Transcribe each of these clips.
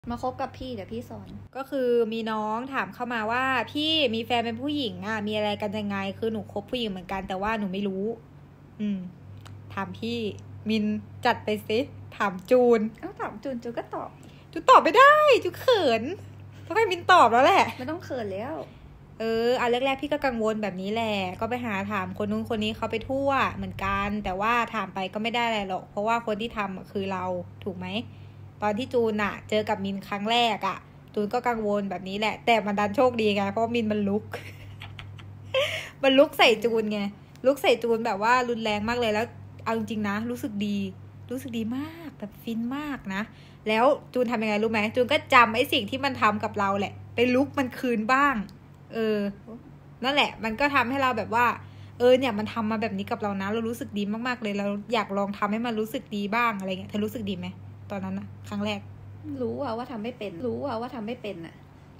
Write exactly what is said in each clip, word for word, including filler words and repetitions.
มาคบกับพี่เดี๋ยวพี่สอนก็คือมีน้องถามเข้ามาว่าพี่มีแฟนเป็นผู้หญิงอ่ะมีอะไรกันยังไงคือหนูคบผู้หญิงเหมือนกันแต่ว่าหนูไม่รู้อืมถามพี่มินจัดไปสิถามจูนเอ้าถามจูนจูนก็ตอบจูนตอบไม่ได้จูนเขินต้องให้มินตอบแล้วแหละไม่ต้องเขินแล้วเอออันแรกๆพี่ก็กังวลแบบนี้แหละก็ไปหาถามคนนู้นคนนี้เขาไปทั่วเหมือนกันแต่ว่าถามไปก็ไม่ได้อะไรหรอกเพราะว่าคนที่ทำคือเราถูกไหมตอนที่จูนอะเจอกับมินครั้งแรกอะจูนก็กังวลแบบนี้แหละแต่มันดันโชคดีไงเพราะมินมันลุก มันลุกใส่จูนไงลุกใส่จูนแบบว่ารุนแรงมากเลยแล้วเอาจริงๆนะรู้สึกดีรู้สึกดีมากแบบฟินมากนะแล้วจูนทำยังไงรู้ไหมจูนก็จำไอ้สิ่งที่มันทำกับเราแหละไปลุกมันคืนบ้างเออนั่นแหละมันก็ทำให้เราแบบว่าเออเนี่ยมันทำมาแบบนี้กับเรานะเรารู้สึกดีมากๆเลยเราอยากลองทำให้มันรู้สึกดีบ้างอะไรเงี้ยเธอรู้สึกดีไหมตอนนั้นนะครั้งแรกรู้ว่าว่าทำไม่เป็นรู้ว่าว่าทำไม่เป็นอ่ะ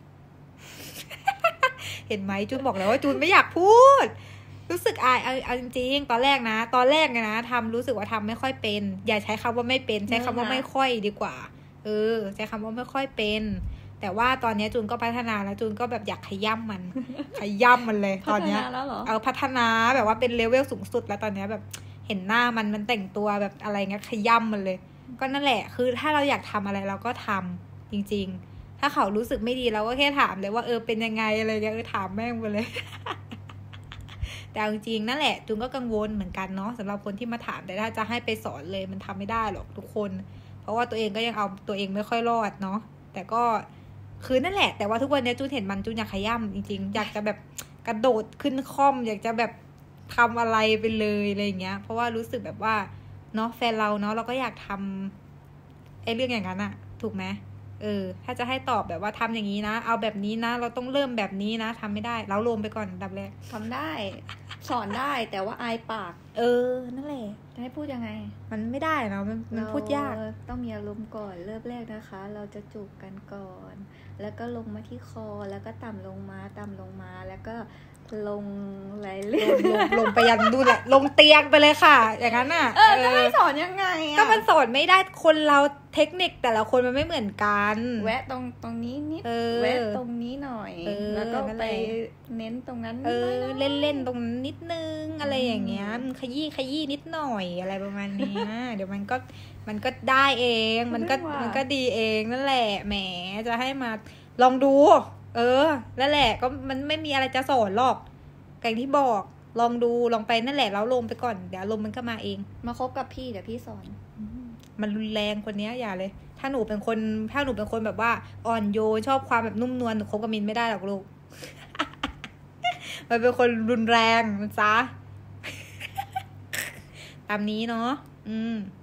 เห็นไหมจูนบอกแล้วว่าจูนไม่อยากพูดรู้สึกอายเอาเอาจริงๆตอนแรกนะตอนแรกนะทำรู้สึกว่าทำไม่ค่อยเป็นอย่าใช้คำว่าไม่เป็นใช้คำว่าไม่ค่อยดีกว่าเออใช้คำว่าไม่ค่อยเป็นแต่ว่าตอนนี้จูนก็พัฒนาแล้วจูนก็แบบอยากขย้ำมันขย้ำมันเลยตอนนี้เอาพัฒนาแบบว่าเป็นเลเวลสูงสุดแล้วตอนนี้แบบเห็นหน้ามันมันแต่งตัวแบบอะไรเงี้ยขย้ำมันเลยก็นั่นแหละคือถ้าเราอยากทำอะไรเราก็ทำจริงๆถ้าเขารู้สึกไม่ดีเราก็แค่ถามเลยว่าเออเป็นยังไงอะไรเงี้ยเออถามแม่งไปเลย แต่จริงๆนั่นแหละจูนก็กังวลเหมือนกันเนาะสำหรับคนที่มาถามแต่ถ้าจะให้ไปสอนเลยมันทำไม่ได้หรอกทุกคนเพราะว่าตัวเองก็ยังเอาตัวเองไม่ค่อยรอดเนาะแต่ก็คือนั่นแหละแต่ว่าทุกวันนี้จูนเห็นมันจูนอยากขย้ำจริงๆอยากจะแบบกระโดดขึ้นคล่อมอยากจะแบบทำอะไรไปเลยอะไรอย่างเงี้ยเพราะว่ารู้สึกแบบว่าเนาะแฟนเราเนาะเราก็อยากทำไอ้เรื่องอย่างนั้นอะถูกไหมเออถ้าจะให้ตอบแบบว่าทำอย่างนี้นะเอาแบบนี้นะเราต้องเริ่มแบบนี้นะทำไม่ได้เราลมไปก่อนดับแรกทำได้สอนได้แต่ว่าอายปากเออนั่นแหละจะให้พูดยังไงมันไม่ได้เนาะมันมันพูดยากต้องมีอารมณ์ก่อนเริ่มแรกนะคะเราจะจูบกันก่อนแล้วก็ลงมาที่คอแล้วก็ต่ำลงมาต่ำลงมาแล้วก็ลงไหลเรื่อยลงลงไปยันดูแหละลงเตียงไปเลยค่ะอย่างนั้นอ่ะเออจะให้สอนยังไงอ่ะก็มันสอนไม่ได้คนเราเทคนิคแต่ละคนมันไม่เหมือนกันแวะตรงตรงนี้นิดแวะตรงนี้หน่อยแล้วก็ไปเน้นตรงนั้นเออเล่นเล่นตรงนั้นนิดนึงอะไรอย่างเงี้ยขยี้ขยี้นิดหน่อยอะไรประมาณนี้เดี๋ยวมันก็มันก็ได้เองมันก็มันก็ดีเองนั่นแหละแหมจะให้มาลองดูเออแล้วแหละก็มันไม่มีอะไรจะสอนหรอกอย่างที่บอกลองดูลองไปนั่นแหละแล้วลมไปก่อนเดี๋ยวลมมันก็มาเองมาคบกับพี่เดี๋ยวพี่สอนมันรุนแรงคนนี้อย่าเลยถ้าหนูเป็นคนถ้าหนูเป็นคนแบบว่าอ่อนโยนชอบความแบบนุ่มนวลหนูคบกับมินไม่ได้หรอกลูก มันเป็นคนรุนแรงมันซะ ตามนี้เนาะอืม